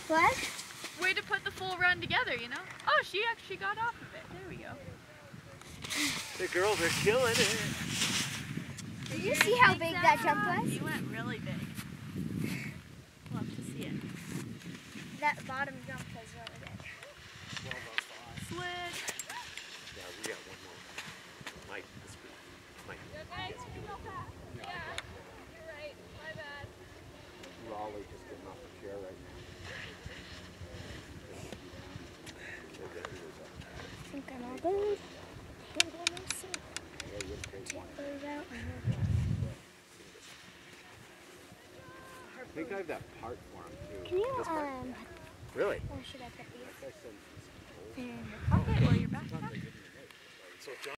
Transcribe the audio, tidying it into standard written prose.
What? Way to put the full run together, you know? Oh, she actually got off of it. There we go. The girls are killing it. Did you see how big that jump was? You went really big. Love to see it. That bottom jump was really big. Slid. Yeah, we got one more. Mike, this week. Mike, You're yes, you do it. right. My bad. Raleigh just getting off the chair right now. I think I'm all good. Take those out. I think I have that part for him too. Can you, This part? Really? or should I put these? In your pocket or your backpack? So John